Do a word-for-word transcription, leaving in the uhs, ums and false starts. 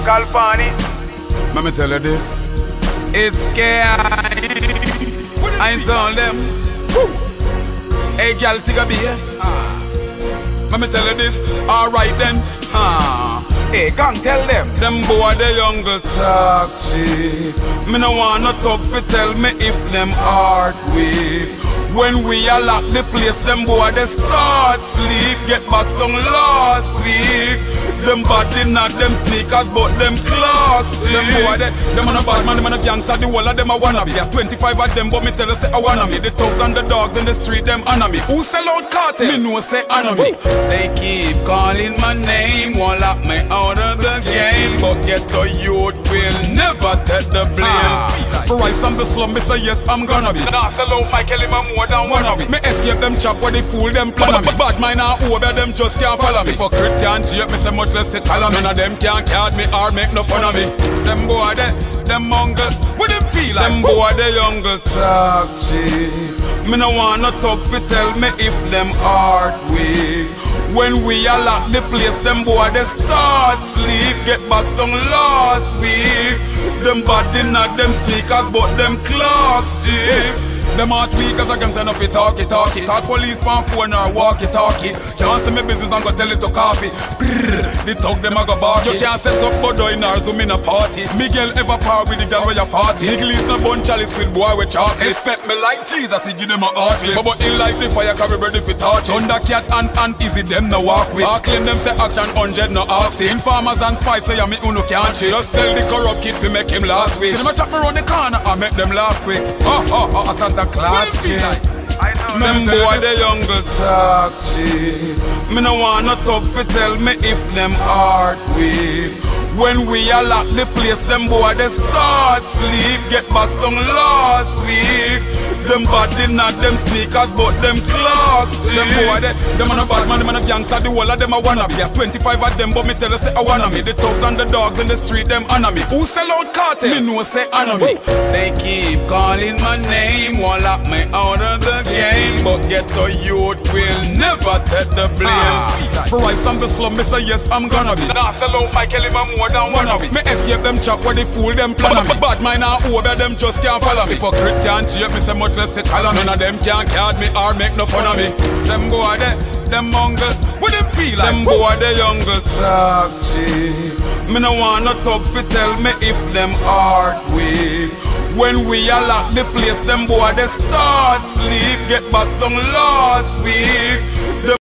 Calpani. Let me tell you this. It's scary. I ain't told them. Woo. Hey, girl, take a beer. Ah. Let me tell you this. Alright then. Ah. Hey, can't tell them. Them boy the younger talk cheap. Me no want no talk fi tell me if them heart weak. When we a lock the place, them boy they start sleep. Get back down last week. Them body not them sneakers, but them clocks cheap. Them boy they, them on a bad man, them on a gangster. The whole of them a wanna be. Yeah, twenty-five of them, but me tell you say I wanna me. The thugs and the dogs in the street, them honor me. Who sell out cartel? Me know say honor me. They keep calling my name, won't lock me out of the game. But get the youth will never take the blame. Ah, for rise from the slum, me say yes, I'm gonna be. Nah, sell out my Kelly, my more than one of it. Me escape them chop where they fool them plan me. Bad mind and over them just can't follow me. Hypocrite can't cheat me, say much less say tell me. None of them can't card me or make no fun of me. Them boy they, them mungle, what them feel like? Them boy they younger talk cheap. Me no want no talk fi tell me if them heart weak. When we a lock the place, them boy they start sleep. Get back down last week. Them body not them sneakers, but them clocks cheap. Them heart weak as I can send up it talkie talkie. Talk police pan phone or walkie talkie. Can't see me business and go tell it to copy. Brrr, the talk them a go bark. You can't set up bodo in or zoom in a party. Miguel ever par with the girl where you forty. Niggle is no bun chalice with boy with chocolate. Respect me like Jesus, he give them a heartless. But in life the fire carry ready for touch. Thundercat and and easy them no walk with. Claim them say action hundred no oxy. Informers and spies say ya me uno can't cheat. Just tell the corrupt kid fi make him last week. See them a chop me round the corner and make them laugh quick. Ha ha ha, Santa Claus cheap. Them boy the younger talk cheap. Me no want no talk fi tell me if them heart weak. When we a lock the place, them boy they start sleep. Get back down last week. Them body not them sneakers, but them clocks cheap. Them boy they, them on a bad man, them on a gangster. The whole of them a wanna be. Yeah, twenty-five of them, but me tell you say I wanna me. The thugs and the dogs in the street, them honor me. Who sell out cartel? Me know say honor me. They keep calling my name, won't lock me out of the game. But get the youth will never take the blame. Ah, for rise from the slum, me say yes, I'm gonna be. Nah, sell out my Kelly, my more than one of it. Me escape them chop where they fool them plan me. Bad mind and over them just can't follow me. Hypocrite can't cheat me, say much less say tell me. None of them can't card me or make no fun of me. Them boy they, them mungle, what them feel like? Them boy they younger talk cheap. Me no want no talk fi tell me if them heart weak. When we a lock the place, them boy they start sleep. Get back down last week.